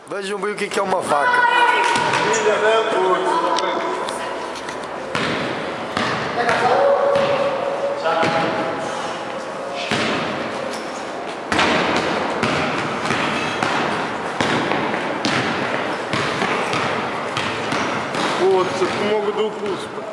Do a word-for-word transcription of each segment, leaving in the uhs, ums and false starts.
Vejam bem o que é uma vaca. Filha da puta. Putz, pomogę do upustka.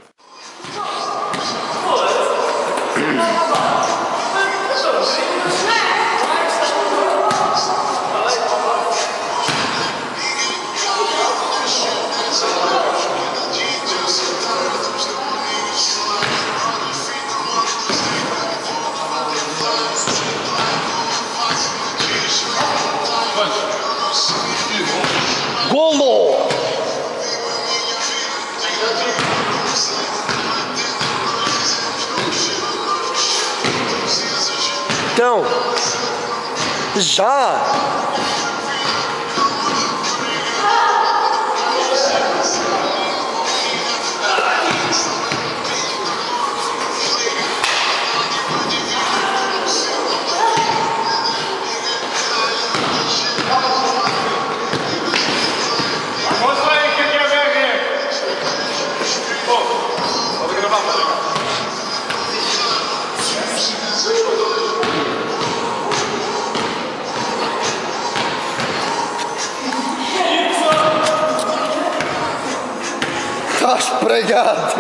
Golo! Então, já! Estás pregado!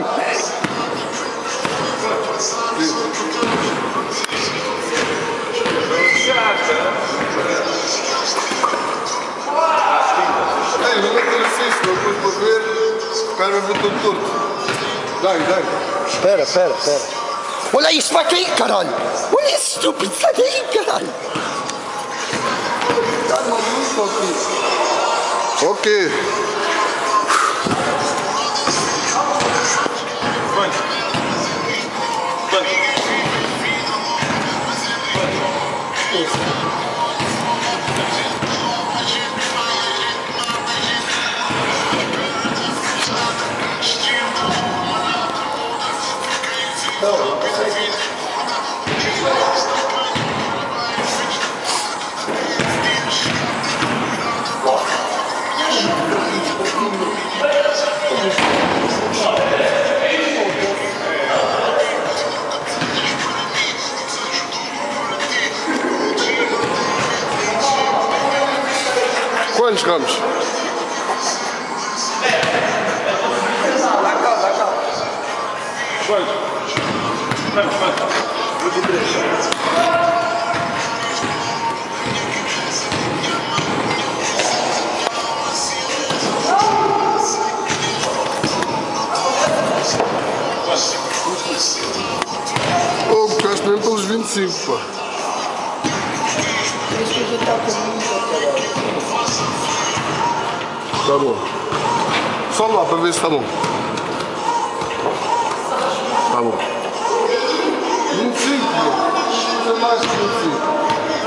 Ei, não é que isso, não depois para ver. Espera, eu vou todo torto. Dai, dai. Espera, espera, espera. Olha isso, vai cair, caralho! Olha esse estúpido, sai daí, caralho! Está maluco aqui. Ok. Quantos ramos? Dá cá, dá cá. Quantos? Quantos, quantos? vinte e três. Oh, ficaste mesmo pelos vinte e cinco, pá. Tá bom. Só lá para ver se tá bom. Tá bom. vinte e cinco, pô. Não mais que vinte e cinco.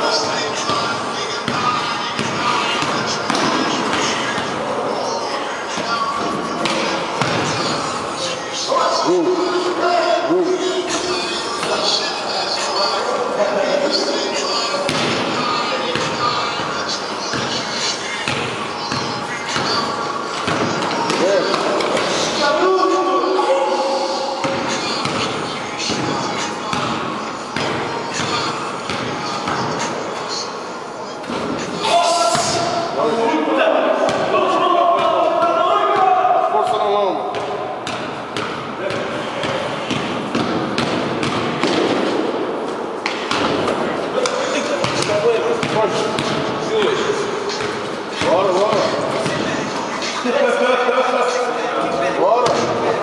Bora, bora. Bora.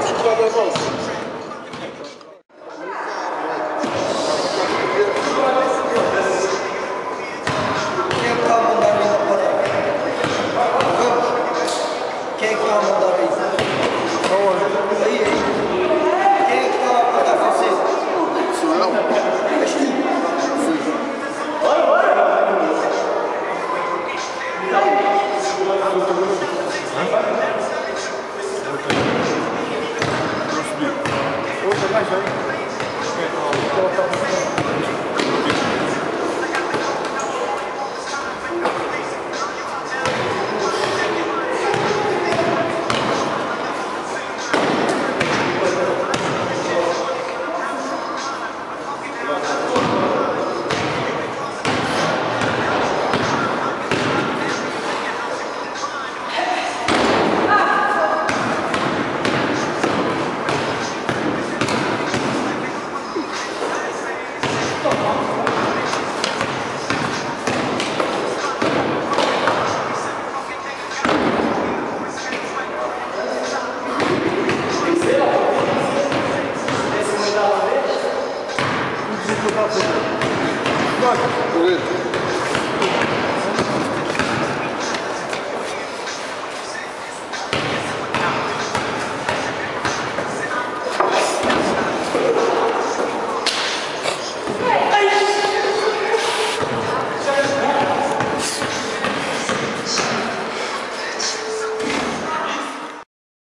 Quem é que vai mandar vir na parada? Quem é que vai mandar vir? Aí, aí. Quem é que vai mandar? Você? Sou eu. És tu? Bora, bora. Outra mais, vai.